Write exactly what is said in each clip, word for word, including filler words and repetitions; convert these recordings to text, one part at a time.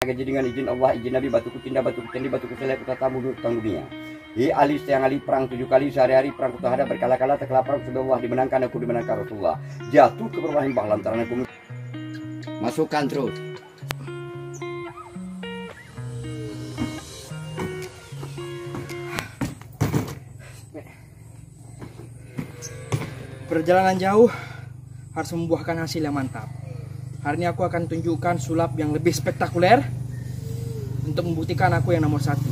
Gaji dengan izin Allah, izin Nabi, batu kucinda, batu kucindi, batu kuselek, kutata budur, tang dunia. Di alis yang ali perang tujuh kali, sehari-hari perang kutahada berkala-kala, tekala perang sudah Allah dimenangkan, aku dimenangkan Rasulullah. Jatuh ke bawah limbah lantaran aku masukkan terus. Perjalanan jauh harus membuahkan hasil yang mantap. Hari ini aku akan tunjukkan sulap yang lebih spektakuler untuk membuktikan aku yang nomor satu.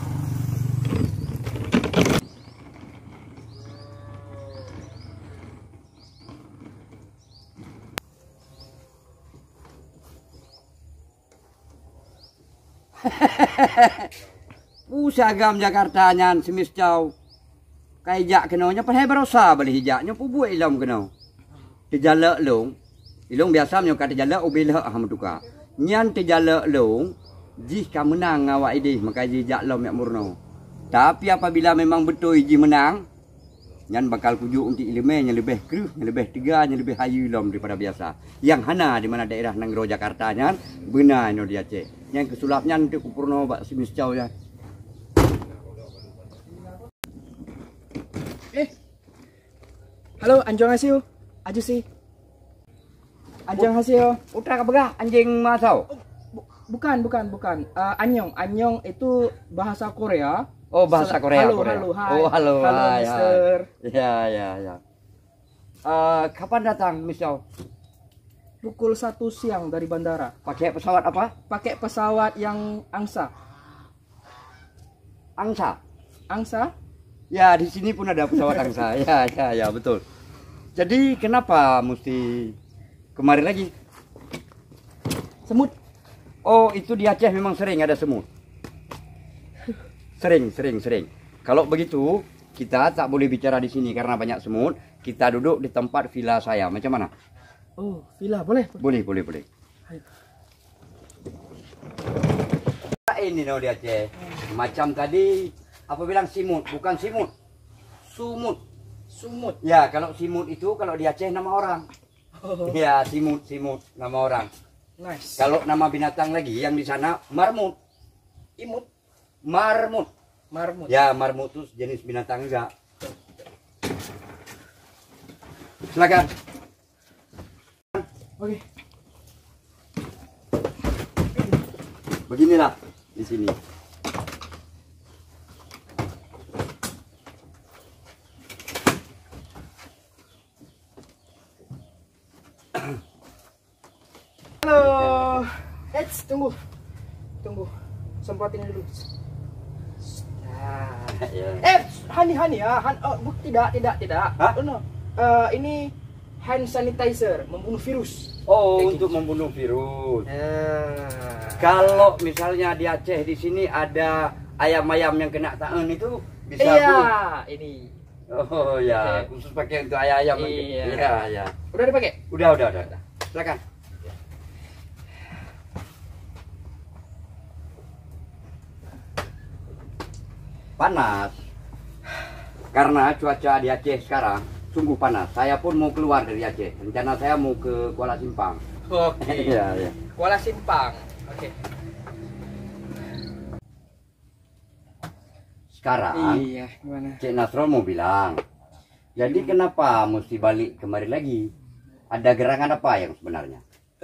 Pusagam Jakarta nyan semis jauh. Kayak kenaunya pada berosa beli hijaknya pu buat ilam kenau. Tejala long. Ilong biasa menyokat tejala ubilah ham tuka. Nyan tejala long jika menang awak idih maka jijak lom yak murno. Tapi apabila memang betul iji menang, nyan bakal kujuk untuk ilmu yang lebih keruh, yang lebih tiga, yang lebih hayu lom daripada biasa. Yang hana di mana daerah Nanggro Jakarta nyan benar no dia cek. Yang kesulapnya untuk kupurno bak semis jauh ya. Eh, halo, annyeonghaseyo, ajusi. Annyeonghaseyo. Utra kabegah anjing masau. Bu- bukan, bukan, bukan. Uh, anyong, anyong itu bahasa Korea. Oh, bahasa Sel- Korea. Halo, Korea. halo, hai. Oh, halo, halo, hai, mister. hai. Ya, ya, ya. Uh, kapan datang, Miss Chow? Pukul satu siang dari bandara. Pakai pesawat apa? Pakai pesawat yang angsa. Angsa. Angsa? Ya, di sini pun ada pesawat angsa. Ya, ya, ya, betul. Jadi kenapa mesti kemarin lagi? Semut. Oh, itu di Aceh memang sering ada semut. Sering, sering, sering. Kalau begitu, kita tak boleh bicara di sini karena banyak semut. Kita duduk di tempat villa saya. Macam mana? Oh, villa boleh? Boleh, boleh, boleh. Ayo. Ini no di Aceh. Macam tadi, apa bilang simut? Bukan simut. Sumut. Sumut. Ya, kalau simut itu kalau di Aceh nama orang. Oh, Ya, simut, simut nama orang. nice. Kalau nama binatang lagi yang di sana marmut. Imut. Marmut. Marmut. Ya, marmut itu jenis binatang enggak. Silakan. Oke. Beginilah di sini. Halo. Eits, tunggu. Tunggu. Semprotin dulu. Ah, ya. Eh, Hani Hani ya. Han, oh, bu, tidak, tidak, tidak. Hah? Oh, no. Eh, ini hand sanitizer membunuh virus. Oh, Kayak untuk membunuh virus. Eh. Kalau misalnya di Aceh di sini ada ayam-ayam yang kena taen itu bisa Iya, bunuh. ini. Oh ya, Oke. khusus pakai untuk ayam-ayam. Iya. Iya, ya. Udah dipakai? Udah, udah, udah, udah. Silakan. Panas. Karena cuaca di Aceh sekarang sungguh panas. Saya pun mau keluar dari Aceh. Rencana saya mau ke Kuala Simpang. Oke. Iya, iya. Kuala Simpang. Oke. Sekarang Iya, gimana? Cik Nasrul mau bilang, jadi kenapa mesti balik kemari lagi? Ada gerangan apa yang sebenarnya?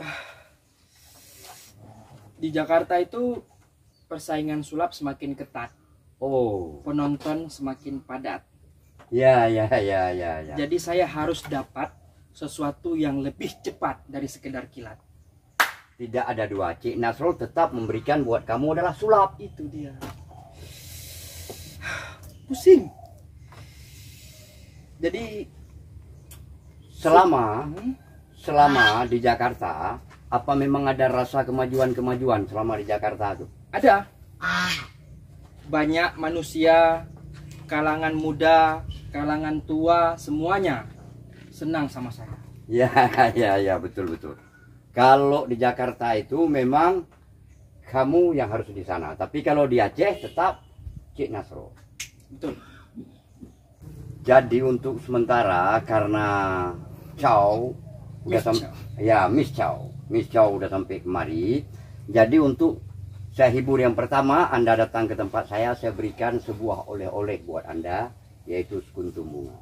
Di Jakarta itu persaingan sulap semakin ketat. Oh, Penonton semakin padat. ya, ya, ya, ya, ya. Jadi saya harus dapat sesuatu yang lebih cepat dari sekedar kilat. Tidak ada dua. Cik Nasrul tetap memberikan buat kamu adalah sulap. Itu dia. Pusing. Jadi Selama, Hmm? selama di Jakarta, apa memang ada rasa kemajuan-kemajuan selama di Jakarta tuh? ada banyak manusia, kalangan muda, kalangan tua, semuanya senang sama saya. Ya, ya, ya, betul, betul. Kalau di Jakarta itu memang kamu yang harus di sana. Tapi kalau di Aceh tetap Cik Nasrul. Betul. Jadi untuk sementara karena Chow udah Miss sampai, Chow. ya Miss Chow, Miss Chow udah sampai kemari. Jadi untuk Saya hibur yang pertama, Anda datang ke tempat saya, saya berikan sebuah oleh-oleh buat Anda, yaitu sekuntum bunga.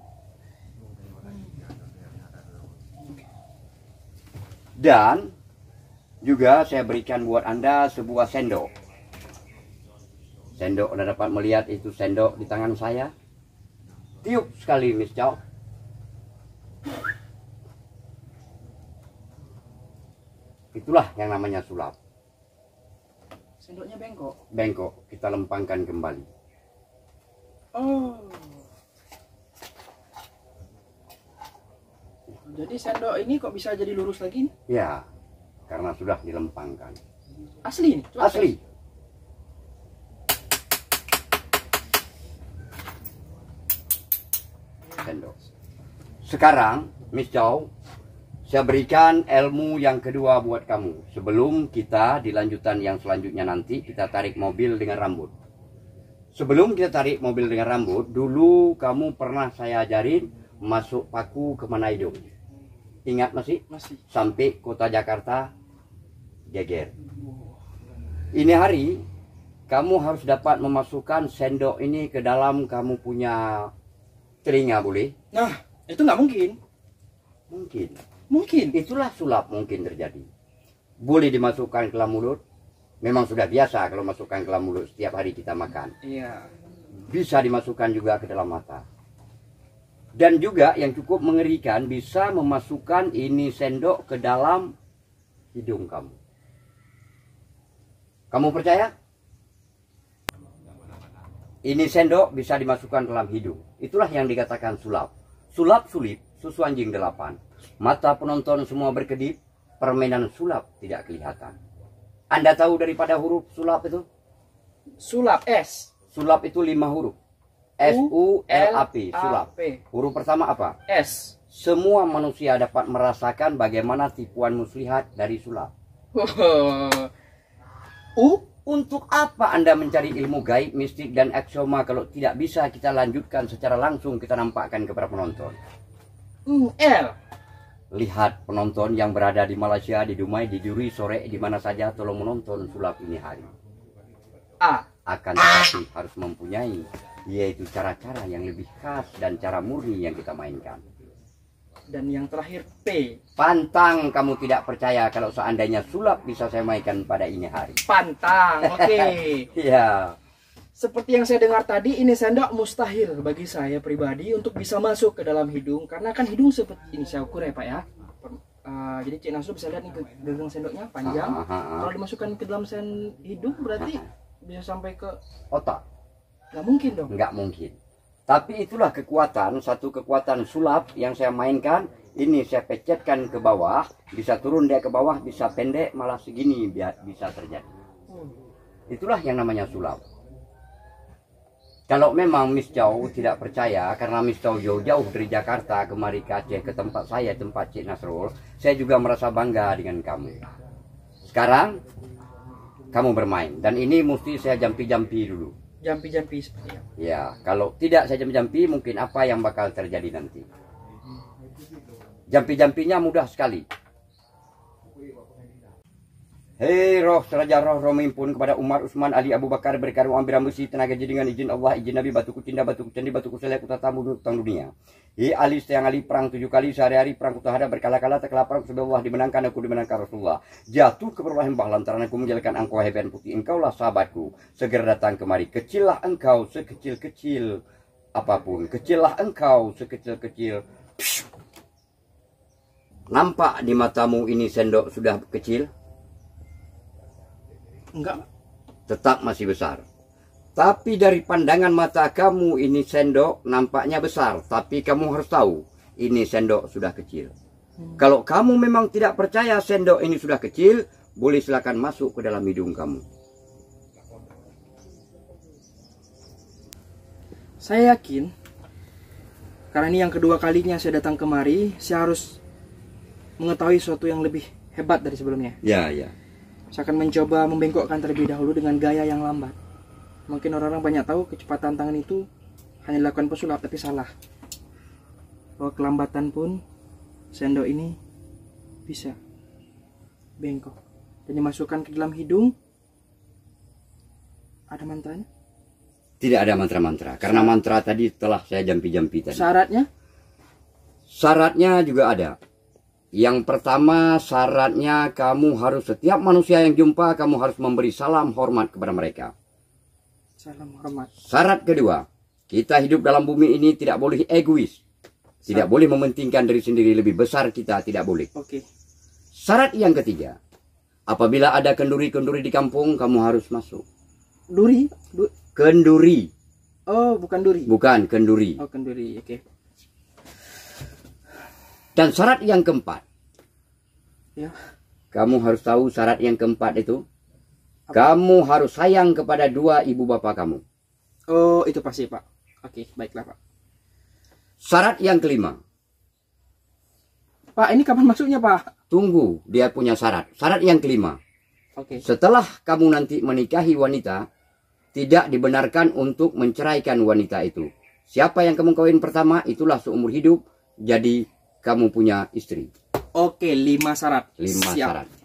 Dan juga saya berikan buat Anda sebuah sendok. Sendok Anda dapat melihat itu sendok di tangan saya. Tiup sekali, Miss Chow. Itulah yang namanya sulap. Sendoknya bengkok. Bengkok, kita lempangkan kembali. Oh. Jadi sendok ini kok bisa jadi lurus lagi? Ya, karena sudah dilempangkan. Asli nih? Coba Asli. Sendok. Sekarang, Miss Chow, saya berikan ilmu yang kedua buat kamu. Sebelum kita di lanjutan yang selanjutnya nanti, kita tarik mobil dengan rambut. Sebelum kita tarik mobil dengan rambut, dulu kamu pernah saya ajarin masuk paku ke mana hidung. Ingat masih? Masih. Sampai kota Jakarta, geger. Ini hari, kamu harus dapat memasukkan sendok ini ke dalam kamu punya telinga, boleh? Nah, itu nggak mungkin. Mungkin. Mungkin. Itulah sulap mungkin terjadi. Boleh dimasukkan ke dalam mulut. Memang sudah biasa kalau masukkan ke dalam mulut setiap hari kita makan. Iya. Bisa dimasukkan juga ke dalam mata. Dan juga yang cukup mengerikan, bisa memasukkan ini sendok ke dalam hidung kamu. Kamu percaya? Ini sendok bisa dimasukkan ke dalam hidung. Itulah yang dikatakan sulap. Sulap sulit, susu anjing delapan. Mata penonton semua berkedip, permainan sulap tidak kelihatan. Anda tahu daripada huruf sulap itu? Sulap S. Sulap itu lima huruf. S U L A P, sulap. Huruf pertama apa? S. Semua manusia dapat merasakan bagaimana tipuan muslihat dari sulap. U, untuk apa Anda mencari ilmu gaib, mistik, dan aksioma kalau tidak bisa kita lanjutkan secara langsung kita nampakkan kepada penonton? Mm, L. Lihat penonton yang berada di Malaysia, di Dumai, di Duri, sore, di mana saja, tolong menonton sulap ini hari. A. Akan tetapi harus mempunyai, yaitu cara-cara yang lebih khas dan cara murni yang kita mainkan. Dan yang terakhir P. Pantang kamu tidak percaya kalau seandainya sulap bisa saya mainkan pada ini hari. Pantang, oke. Okay. Ya. Seperti yang saya dengar tadi, ini sendok mustahil bagi saya pribadi untuk bisa masuk ke dalam hidung. Karena kan hidung seperti ini, saya ukur ya Pak ya. Uh, jadi Cik Nasru bisa lihat nih gagang sendoknya panjang. Ah, ah, ah. Kalau dimasukkan ke dalam sen hidung berarti Ah. bisa sampai ke Otak. Nggak mungkin dong. Nggak mungkin. Tapi itulah kekuatan, satu kekuatan sulap yang saya mainkan. Ini saya pecetkan ke bawah, bisa turun dia ke bawah, bisa pendek, malah segini biar bisa terjadi. Hmm. Itulah yang namanya sulap. Kalau memang Miss Chow tidak percaya, karena Miss Chow jauh-jauh dari Jakarta kemari ke Aceh, ke tempat saya, tempat Cik Nasrul, saya juga merasa bangga dengan kamu. Sekarang, kamu bermain. Dan ini mesti saya jampi-jampi dulu. Jampi-jampi seperti apa? Ya, kalau tidak saya jampi-jampi, mungkin apa yang bakal terjadi nanti. Jampi-jampinya mudah sekali. Hei roh seraja roh roh mimpun kepada Umar, Usman, Ali, Abu Bakar berkaru ambil ambisi tenaga jadi dengan izin Allah, izin Nabi, batuku cinta, batuku candi, batuku selek, kutata tamu utang dunia. Hei Ali setiang Ali perang tujuh kali sehari-hari perang kutahada berkala-kala tak lapar Allah dimenangkan aku dimenangkan Rasulullah. Jatuh ke bawah hembah lantaran aku menjalankan engkau hebat putih, engkaulah sahabatku. Segera datang kemari, kecillah engkau sekecil-kecil apapun, kecillah engkau sekecil-kecil. Nampak di matamu ini sendok sudah kecil? Enggak. Tetap masih besar. Tapi dari pandangan mata kamu ini sendok nampaknya besar. Tapi kamu harus tahu ini sendok sudah kecil. Hmm. Kalau kamu memang tidak percaya sendok ini sudah kecil, boleh silakan masuk ke dalam hidung kamu. Saya yakin, karena ini yang kedua kalinya saya datang kemari, saya harus mengetahui sesuatu yang lebih hebat dari sebelumnya. Ya, ya. Saya akan mencoba membengkokkan terlebih dahulu dengan gaya yang lambat. Mungkin orang-orang banyak tahu kecepatan tangan itu hanya dilakukan pesulap, tapi salah. Bahwa kelambatan pun sendok ini bisa bengkok dan dimasukkan ke dalam hidung Ada mantranya? Tidak ada mantra-mantra. Karena mantra tadi telah saya jampi-jampi tadi. Syaratnya? Syaratnya juga ada. Yang pertama, syaratnya kamu harus, setiap manusia yang jumpa, kamu harus memberi salam hormat kepada mereka. Salam hormat. Syarat kedua, kita hidup dalam bumi ini tidak boleh egois. Tidak boleh mementingkan diri sendiri, lebih besar kita, tidak boleh. Oke. Syarat yang ketiga, apabila ada kenduri-kenduri di kampung, kamu harus masuk. Duri? Du Kenduri. Oh, bukan duri. Bukan, kenduri. Oh, kenduri. Oke. Dan syarat yang keempat, Ya. kamu harus tahu syarat yang keempat itu, apa? Kamu harus sayang kepada dua ibu bapak kamu. Oh, itu pasti, Pak. Oke, baiklah, Pak. Syarat yang kelima. Pak, ini kapan masuknya, Pak? Tunggu, dia punya syarat. Syarat yang kelima. Oke. Setelah kamu nanti menikahi wanita, tidak dibenarkan untuk menceraikan wanita itu. Siapa yang kamu kawin pertama, itulah seumur hidup jadi kamu punya istri. Oke, lima syarat. Lima Siap. syarat.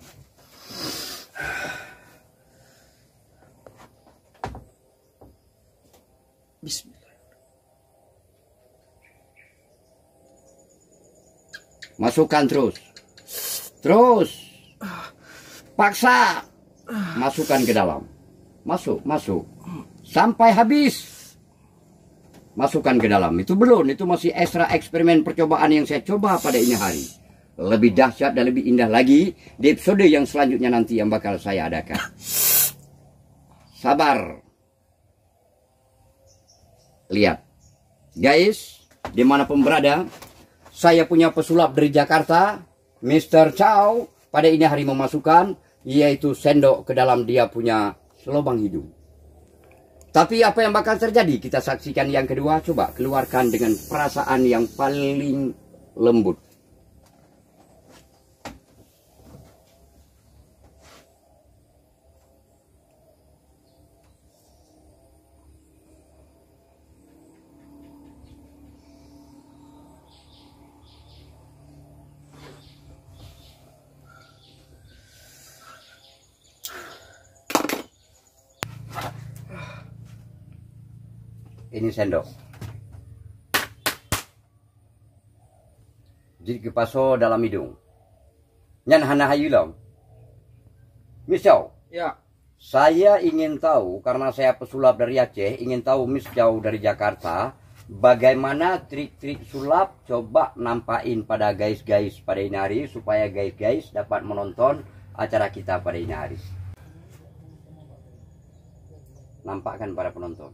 Bismillah. Masukkan terus. Terus. Paksa. Masukkan ke dalam. Masuk, masuk. Sampai habis. Masukkan ke dalam. Itu belum, itu masih ekstra eksperimen percobaan yang saya coba pada ini hari. Lebih dahsyat dan lebih indah lagi di episode yang selanjutnya nanti yang bakal saya adakan. Sabar. Lihat. Guys, dimanapun berada, saya punya pesulap dari Jakarta, mister Chow, pada ini hari memasukkan, yaitu sendok ke dalam dia punya lubang hidung. Tapi apa yang bakal terjadi? Kita saksikan yang kedua. Coba keluarkan dengan perasaan yang paling lembut. Ini sendok. Jadi paso dalam hidung. Nyan hana hayulong. Miss Chow. Ya. Saya ingin tahu, karena saya pesulap dari Aceh, ingin tahu Miss Chow dari Jakarta, bagaimana trik-trik sulap, coba nampain pada guys-guys pada ini hari, supaya guys-guys dapat menonton acara kita pada ini hari. Nampakkan para penonton.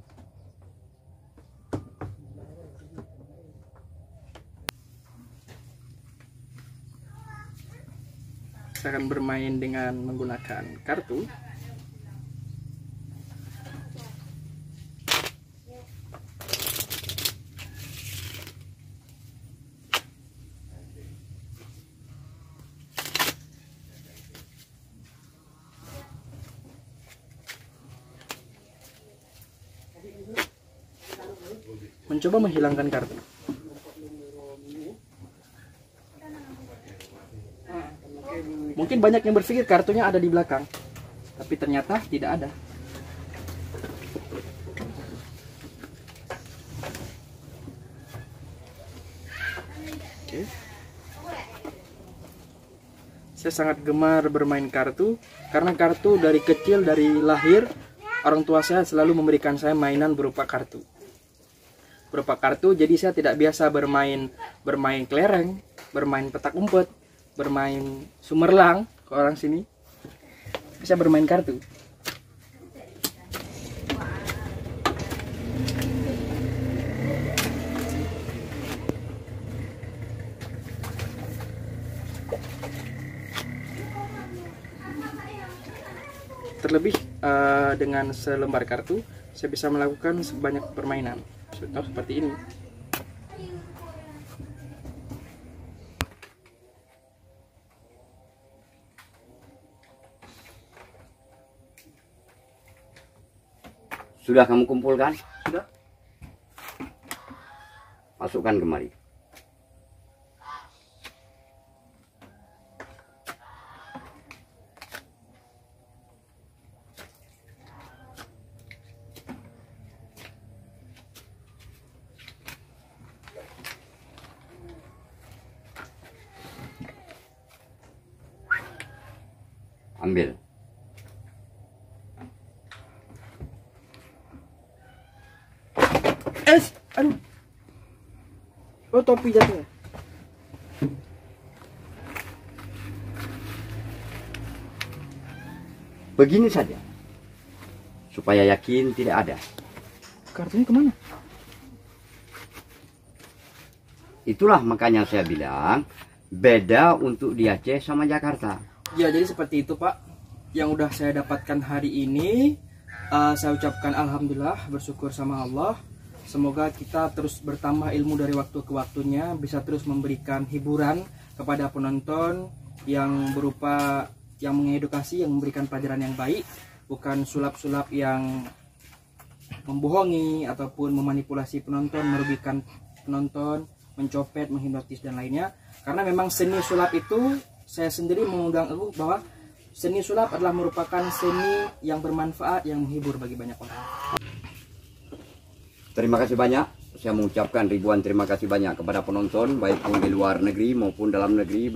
Saya akan bermain dengan menggunakan kartu. Mencoba menghilangkan kartu. Mungkin banyak yang berpikir kartunya ada di belakang, tapi ternyata tidak ada. Oke. Saya sangat gemar bermain kartu, karena kartu dari kecil, dari lahir, orang tua saya selalu memberikan saya mainan berupa kartu. Berupa kartu, jadi saya tidak biasa bermain bermain kelereng, bermain petak umpet, bermain sumerlang ke orang sini, bisa bermain kartu. Terlebih uh, dengan selembar kartu, saya bisa melakukan banyak permainan. Contoh seperti ini. Sudah kamu kumpulkan? Sudah. Masukkan kemari. Ambil. Es, aduh. Oh, topi jatuh. Begini saja. Supaya yakin tidak ada. Kartunya kemana? Itulah makanya saya bilang beda untuk di Aceh sama Jakarta. Ya, jadi seperti itu Pak. Yang udah saya dapatkan hari ini, uh, saya ucapkan alhamdulillah, bersyukur sama Allah. Semoga kita terus bertambah ilmu dari waktu ke waktunya, bisa terus memberikan hiburan kepada penonton yang berupa yang mengedukasi, yang memberikan pelajaran yang baik, bukan sulap-sulap yang membohongi ataupun memanipulasi penonton, merugikan penonton, mencopet, menghipnotis dan lainnya. Karena memang seni sulap itu, saya sendiri memegang teguh bahwa seni sulap adalah merupakan seni yang bermanfaat, yang menghibur bagi banyak orang. Terima kasih banyak. Saya mengucapkan ribuan terima kasih banyak kepada penonton, baik di luar negeri maupun dalam negeri.